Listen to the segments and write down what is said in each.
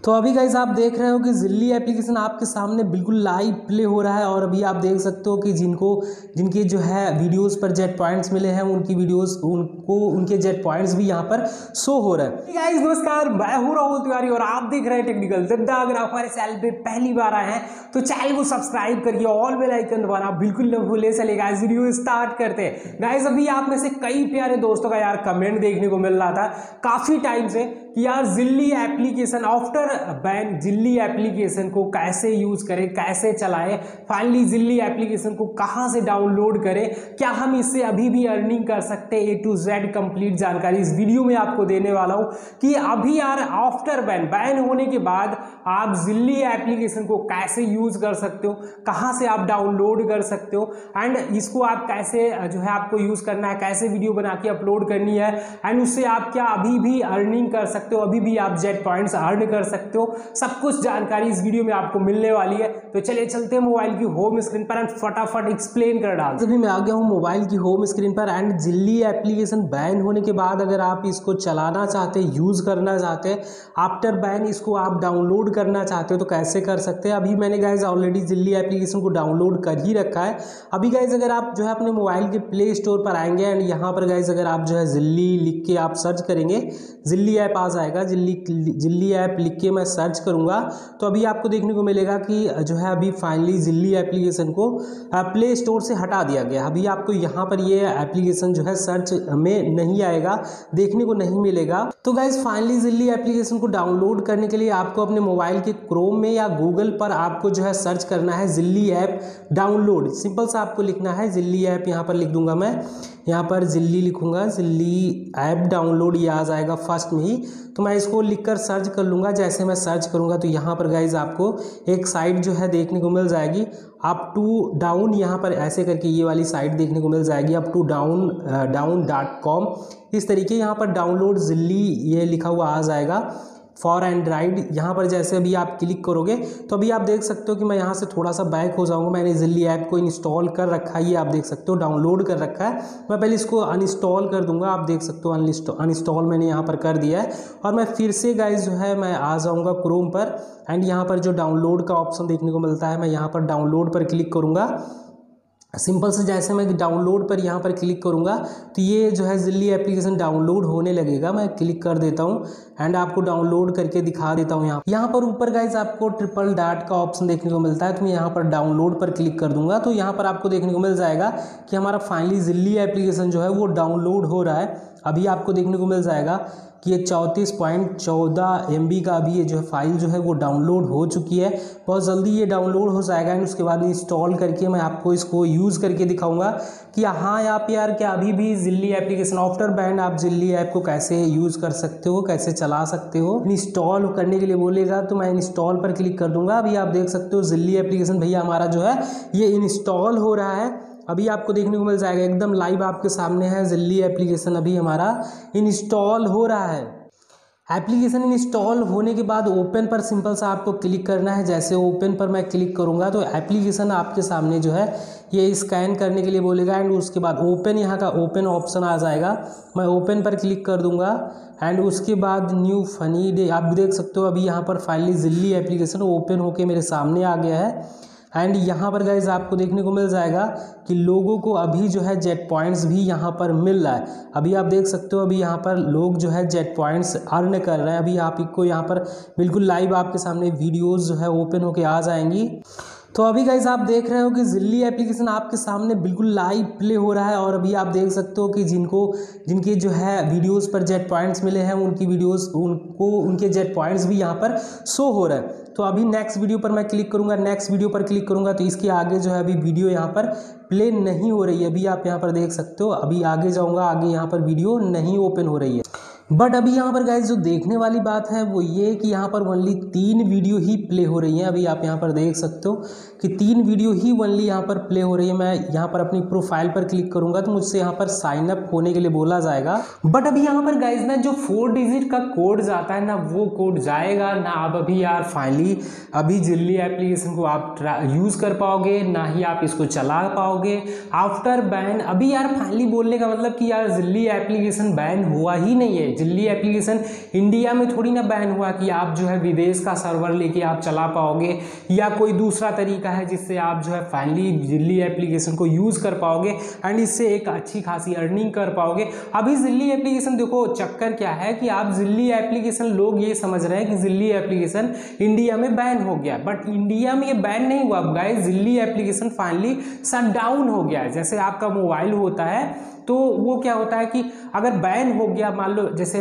तो अभी गाइस आप देख रहे हो कि जिल्ली एप्लीकेशन आपके सामने बिल्कुल लाइव प्ले हो रहा है और अभी आप देख सकते हो कि जिनके जो है वीडियोस पर जेट पॉइंट्स मिले हैं उनकी वीडियोस उनके जेट पॉइंट्स भी यहाँ पर शो हो रहे हैं। गाइस नमस्कार, मैं हूं राहुल तिवारी और आप देख रहे हैं टेक्निकल दिद्दा। अगर आप हमारे चैनल पे पहली बार आए हैं तो चैनल को सब्सक्राइब करिए, ऑल बेल आइकन दबाना बिल्कुल न भूले। चलिए गाइस वीडियो स्टार्ट करते हैं। गाइस अभी आप में से कई प्यारे दोस्तों का यार कमेंट देखने को मिल रहा था काफी टाइम से कि यार Zili application after ban Zili application को कैसे यूज करें, कैसे चलाएं, फाइनली जिल्ली एप्लीकेशन को कहां से डाउनलोड करें, क्या हम इससे अभी भी अर्निंग कर सकते हैं। A to Z कंप्लीट जानकारी इस वीडियो में आपको देने वाला हूं कि अभी यार आफ्टर बैन होने के बाद आप जिल्ली एप्लीकेशन को कैसे यूज कर सकते हो, कहां से आप डाउनलोड कर सकते हो एंड इसको आप कैसे जो है आपको यूज करना है, कैसे वीडियो बना के अपलोड करनी है एंड उससे आप क्या अभी भी अर्निंग कर सकते हो, अभी भी आप जेट पॉइंट्स अर्न कर सकते हो। सब कुछ जानकारी इस वीडियो में आपको मिलने वाली है। तो चलिए चलते हैं मोबाइल की होम स्क्रीन पर एंड फटाफट एक्सप्लेन कर डालते हैं। मैं आ गया हूं मोबाइल की होम स्क्रीन पर एंड जिल्ली एप्लीकेशन बैन होने के बाद अगर आप इसको चलाना चाहते हैं, यूज करना चाहते हैं, आफ्टर बैन इसको आप डाउनलोड करना चाहते हो तो कैसे कर सकते हैं। अभी मैंने गाइज ऑलरेडी जिल्ली एप्लीकेशन को डाउनलोड कर ही रखा है। अभी गाइज अगर आप जो है अपने मोबाइल के प्ले स्टोर पर आएंगे एंड यहाँ पर गाइज अगर आप जो है जिल्ली लिख के आप सर्च करेंगे, जिल्ली ऐप आ जाएगा। जिल्ली ऐप लिख के मैं सर्च करूंगा तो अभी आपको देखने को मिलेगा कि जो है अभी फाइनली जिल्ली एप्लीकेशन को प्ले स्टोर से हटा दिया गया। अभी आपको यहाँ पर ये एप्लीकेशन जो है सर्च में नहीं आएगा, देखने को नहीं मिलेगा। तो गाइज फाइनली जिल्ली एप्लीकेशन को डाउनलोड करने के लिए आपको अपने मोबाइल के क्रोम में या गूगल पर आपको जो है सर्च करना है जिल्ली ऐप डाउनलोड। सिंपल सा आपको लिखना है जिल्ली ऐप, यहाँ पर लिख दूंगा मैं, यहाँ पर जिल्ली लिखूंगा, जिल्ली ऐप डाउनलोड, ये आ जाएगा फर्स्ट में ही। तो मैं इसको लिखकर सर्च कर लूँगा। जैसे मैं सर्च करूँगा तो यहाँ पर गाइज आपको एक साइट जो है देखने को मिल जाएगी, अप टू डाउन, यहाँ पर ऐसे करके ये वाली साइट देखने को मिल जाएगी, अप टू डाउन.com। इस तरीके यहाँ पर डाउनलोड जिल्ली ये लिखा हुआ आ जाएगा फॉर एंड्राइड। यहाँ पर जैसे अभी आप क्लिक करोगे तो अभी आप देख सकते हो कि मैं यहाँ से थोड़ा सा बैक हो जाऊँगा। मैंने जिल्ली ऐप को इंस्टॉल कर रखा है, ये आप देख सकते हो डाउनलोड कर रखा है। मैं पहले इसको अनइंस्टॉल कर दूंगा, आप देख सकते हो अनइंस्टॉल मैंने यहाँ पर कर दिया है। और मैं फिर से गाइज जो है मैं आ जाऊँगा क्रोम पर एंड यहाँ पर जो डाउनलोड का ऑप्शन देखने को मिलता है, मैं यहाँ पर डाउनलोड पर क्लिक करूँगा। सिंपल से जैसे मैं डाउनलोड पर यहाँ पर क्लिक करूँगा तो ये जो है जिल्ली एप्लीकेशन डाउनलोड होने लगेगा। मैं क्लिक कर देता हूँ एंड आपको डाउनलोड करके दिखा देता हूँ। यहाँ पर ऊपर गाइज आपको ट्रिपल डॉट का ऑप्शन देखने को मिलता है, तो मैं यहाँ पर डाउनलोड पर क्लिक कर दूंगा तो यहाँ पर आपको देखने को मिल जाएगा कि हमारा फाइनली जिल्ली एप्लीकेशन जो है वो डाउनलोड हो रहा है। अभी आपको देखने को मिल जाएगा कि ये 34.14 MB का अभी ये जो है फाइल जो है वो डाउनलोड हो चुकी है। बहुत जल्दी ये डाउनलोड हो जाएगा एंड उसके बाद इंस्टॉल करके मैं आपको इसको यूज़ करके दिखाऊंगा कि हाँ आप यार क्या अभी भी जिल्ली एप्लीकेशन आफ्टर बैन आप जिल्ली ऐप को कैसे यूज़ कर सकते हो, कैसे चला सकते हो। इंस्टॉल करने के लिए बोलेगा तो मैं इंस्टॉल पर क्लिक कर दूंगा। अभी आप देख सकते हो जिल्ली एप्लीकेशन भैया हमारा जो है ये इंस्टॉल हो रहा है। अभी आपको देखने को मिल जाएगा एकदम लाइव आपके सामने है जिल्ली एप्लीकेशन अभी हमारा इंस्टॉल हो रहा है। एप्लीकेशन इंस्टॉल होने के बाद ओपन पर सिंपल सा आपको क्लिक करना है। जैसे ओपन पर मैं क्लिक करूंगा तो एप्लीकेशन आपके सामने जो है ये स्कैन करने के लिए बोलेगा एंड उसके बाद ओपन, यहाँ का ओपन ऑप्शन आ जाएगा। मैं ओपन पर क्लिक कर दूंगा एंड उसके बाद न्यू फनी डे, आप देख सकते हो अभी यहाँ पर फाइनली जिल्ली एप्लीकेशन ओपन होके मेरे सामने आ गया है। एंड यहाँ पर गाइज आपको देखने को मिल जाएगा कि लोगों को अभी जो है जेट पॉइंट्स भी यहाँ पर मिल रहा है। अभी आप देख सकते हो अभी यहाँ पर लोग जो है जेट पॉइंट्स अर्न कर रहे हैं। अभी आपको यहाँ पर बिल्कुल लाइव आपके सामने वीडियोस जो है ओपन होके आ जाएंगी। तो अभी गाइज आप देख रहे हो कि जिल्ली एप्लीकेशन आपके सामने बिल्कुल लाइव प्ले हो रहा है और अभी आप देख सकते हो कि जिनके जो है वीडियोस पर जेट पॉइंट्स मिले हैं उनकी वीडियोस उनके जेट पॉइंट्स भी यहाँ पर शो हो रहा है। तो अभी नेक्स्ट वीडियो पर मैं क्लिक करूंगा, नेक्स्ट वीडियो पर क्लिक करूंगा तो इसके आगे जो है अभी वीडियो यहाँ पर प्ले नहीं हो रही है। अभी आप यहाँ पर देख सकते हो, अभी आगे जाऊँगा, आगे यहाँ पर वीडियो नहीं ओपन हो रही है। बट अभी यहाँ पर गाइज जो देखने वाली बात है वो ये कि यहाँ पर ओनली 3 वीडियो ही प्ले हो रही हैं। अभी आप यहाँ पर देख सकते हो कि 3 वीडियो ही ओनली यहाँ पर प्ले हो रही है। मैं यहाँ पर अपनी प्रोफाइल पर क्लिक करूँगा तो मुझसे यहाँ पर साइन अप होने के लिए बोला जाएगा। बट अभी यहाँ पर गाइज ना जो 4 डिजिट का कोड जाता है ना वो कोड जाएगा ना। अब अभी यार फाइनली अभी जिल्ली एप्लीकेशन को आप यूज़ कर पाओगे ना ही आप इसको चला पाओगे आफ्टर बैन। अभी यार फाइनली बोलने का मतलब कि यार जिल्ली एप्लीकेशन बैन हुआ ही नहीं है। जिल्ली एप्लीकेशन इंडिया में थोड़ी ना बैन हुआ कि आप जो है विदेश का सर्वर लेके आप चला पाओगे या कोई दूसरा तरीका है जिससे आप जो है फाइनली जिल्ली एप्लीकेशन को यूज़ कर पाओगे एंड इससे एक अच्छी खासी अर्निंग कर पाओगे। अभी जिल्ली एप्लीकेशन देखो चक्कर क्या है कि आप जिल्ली एप्लीकेशन लोग ये समझ रहे हैं कि जिल्ली एप्लीकेशन इंडिया में बैन हो गया, बट इंडिया में ये बैन नहीं हुआ गाइस। जिल्ली एप्लीकेशन फाइनली शट डाउन हो गया है। जैसे आपका मोबाइल होता है तो वो क्या होता है कि अगर बैन हो गया, मान लो जैसे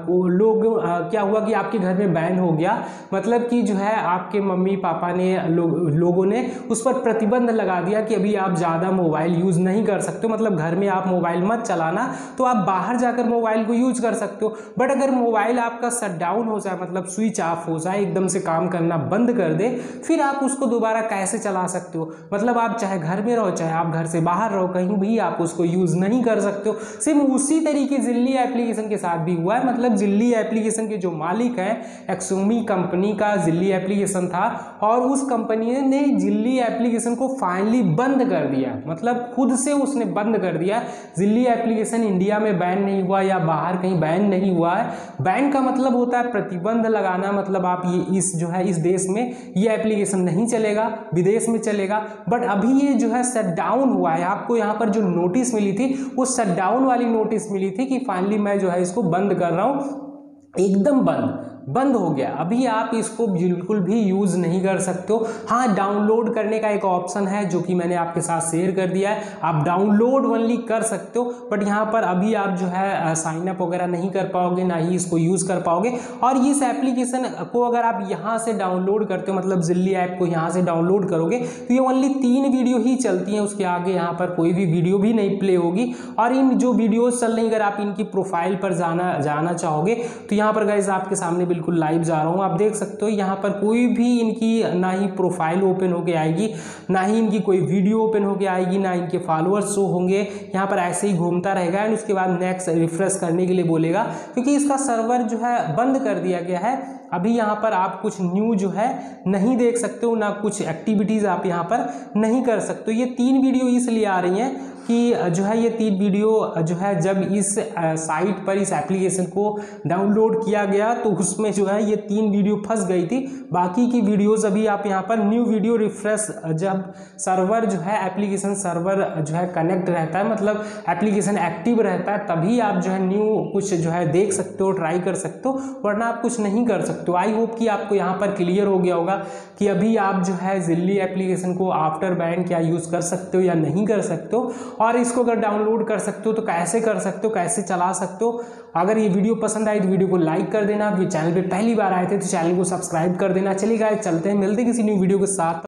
क्या हुआ कि आपके घर में बैन हो गया, मतलब कि जो है आपके मम्मी पापा ने लोगों ने उस पर प्रतिबंध लगा दिया कि अभी आप ज़्यादा मोबाइल यूज़ नहीं कर सकते हो, मतलब घर में आप मोबाइल मत चलाना, तो आप बाहर जाकर मोबाइल को यूज कर सकते हो। बट अगर मोबाइल आपका शट डाउन हो जाए, मतलब स्विच ऑफ हो जाए, एकदम से काम करना बंद कर दे, फिर आप उसको दोबारा कैसे चला सकते हो? मतलब आप चाहे घर में रहो चाहे आप घर से बाहर रहो, कहीं भी आप उसको यूज़ नहीं कर सकते हो। सिर्फ उसी तरीके जिल्ली एप्लीकेशन के साथ भी हुआ है। मतलब जिल्ली एप्लीकेशन के जो मालिक हैं, एक्सोमी कंपनी का जिल्ली एप्लीकेशन था और उस कंपनी ने जिल्ली एप्लीकेशन को फाइनली बंद कर दिया, मतलब खुद से उसने बंद कर दिया। जिल्ली एप्लीकेशन इंडिया में बैन नहीं हुआ या बाहर कहीं बैन नहीं हुआ है। बैन का मतलब होता है प्रतिबंध लगाना, मतलब आप ये इस देश में ये एप्लीकेशन नहीं चलेगा, विदेश में चलेगा। बट अभी ये जो है शट डाउन हुआ है। आपको यहाँ पर जो नोटिस मिली थी वो शट डाउन वाली नोटिस मिली थी कि फाइनली मैं जो है इसको बंद कर रहा हूँ, एकदम बंद हो गया। अभी आप इसको बिल्कुल भी यूज़ नहीं कर सकते हो। हाँ, डाउनलोड करने का एक ऑप्शन है जो कि मैंने आपके साथ शेयर कर दिया है, आप डाउनलोड ओनली कर सकते हो। बट यहाँ पर अभी आप जो है साइन अप वगैरह नहीं कर पाओगे, ना ही इसको यूज़ कर पाओगे। और इस एप्लीकेशन को अगर आप यहाँ से डाउनलोड करते हो, मतलब जिल्ली ऐप को यहाँ से डाउनलोड करोगे तो ये ओनली 3 वीडियो ही चलती हैं, उसके आगे यहाँ पर कोई भी वीडियो भी नहीं प्ले होगी। और इन जो वीडियोज़ चल रही, अगर आप इनकी प्रोफाइल पर जाना चाहोगे तो यहाँ पर गाइस आपके सामने बिल्कुल लाइव जा रहा हूँ, आप देख सकते हो यहाँ पर कोई भी इनकी ना ही प्रोफाइल ओपन होके आएगी, ना ही इनकी कोई वीडियो ओपन होके आएगी, ना इनके फॉलोअर्स शो होंगे। यहाँ पर ऐसे ही घूमता रहेगा एंड उसके बाद नेक्स्ट रिफ्रेश करने के लिए बोलेगा, क्योंकि इसका सर्वर जो है बंद कर दिया गया है। अभी यहाँ पर आप कुछ न्यू जो है नहीं देख सकते हो, ना कुछ एक्टिविटीज़ आप यहाँ पर नहीं कर सकते हो। ये 3 वीडियो इसलिए आ रही हैं कि जो है ये 3 वीडियो जो है जब इस साइट पर इस एप्लीकेशन को डाउनलोड किया गया तो उसमें जो है ये 3 वीडियो फंस गई थी। बाकी की वीडियोस अभी आप यहाँ पर न्यू वीडियो रिफ्रेश, जब सर्वर जो है एप्लीकेशन सर्वर जो है कनेक्ट रहता है, मतलब एप्लीकेशन एक्टिव रहता है, तभी आप जो है न्यू कुछ जो है देख सकते हो, ट्राई कर सकते हो, वरना आप कुछ नहीं कर सकते हो। आई होप कि आपको यहाँ पर क्लियर हो गया होगा कि अभी आप जो है जिल्ली एप्लीकेशन को आफ्टर बैन क्या यूज़ कर सकते हो या नहीं कर सकते हो, और इसको अगर डाउनलोड कर सकते हो तो कैसे कर सकते हो, कैसे चला सकते हो। अगर ये वीडियो पसंद आई तो वीडियो को लाइक कर देना। अभी चैनल पे पहली बार आए थे तो चैनल को सब्सक्राइब कर देना। चलिए गाइस, चलते हैं, मिलते हैं किसी न्यू वीडियो के साथ।